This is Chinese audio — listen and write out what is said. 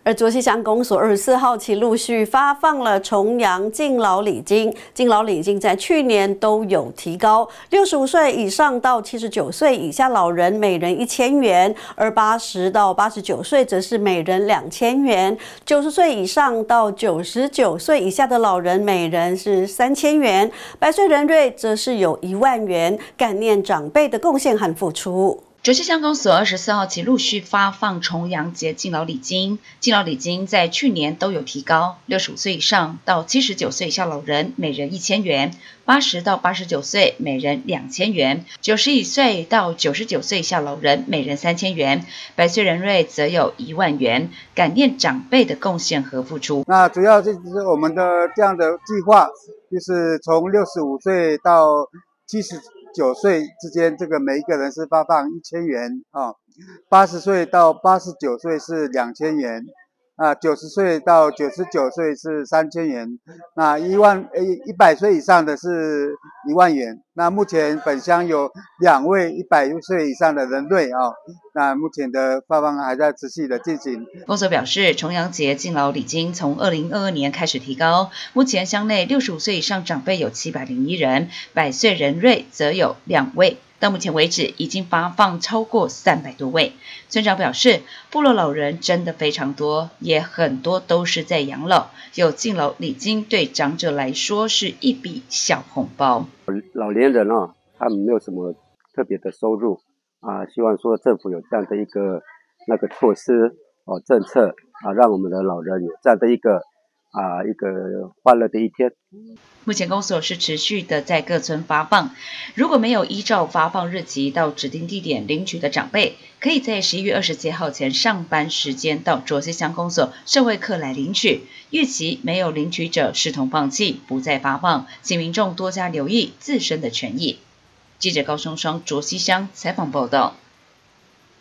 而卓溪乡公所24号起陆续发放了重阳敬老礼金，敬老礼金在去年都有提高，65岁以上到79岁以下老人每人1000元，而80到89岁则是每人2000元，90岁以上到99岁以下的老人每人是3000元，百岁人瑞则是有1万元，感念长辈的贡献和付出。 卓溪乡公所24号起陆续发放重阳节敬老礼金，敬老礼金在去年都有提高，65岁以上到79岁以下老人每人1000元，80到89岁每人2000元，91岁到99岁以下老人每人3000元，百岁人瑞则有1万元，感念长辈的贡献和付出。 那主要就是我们的这样的计划，就是从65岁到79岁之间，这个每一个人是发放1000元啊，80岁到89岁是2000元，啊，90岁到99岁是3000元，那100岁以上的是1万元。那目前本乡有2位100岁以上的人瑞啊，那目前的发放还在持续的进行。 公所表示，重阳节敬老礼金从2022年开始提高，目前乡内65岁以上长辈有701人，百岁人瑞则有2位。到目前为止，已经发放超过300多位。村长表示，部落老人真的非常多，也很多都是在养老，有敬老礼金对长者来说是一笔小红包。 老年人他们没有什么特别的收入啊，希望说政府有这样的一个措施政策让我们的老人有这样的一个欢乐的一天。 目前公所是持续的在各村发放，如果没有依照发放日期到指定地点领取的长辈，可以在11月27号前上班时间到卓溪乡公所社会课来领取，逾期没有领取者视同放弃，不再发放，请民众多加留意自身的权益。记者高松双卓溪乡采访报道。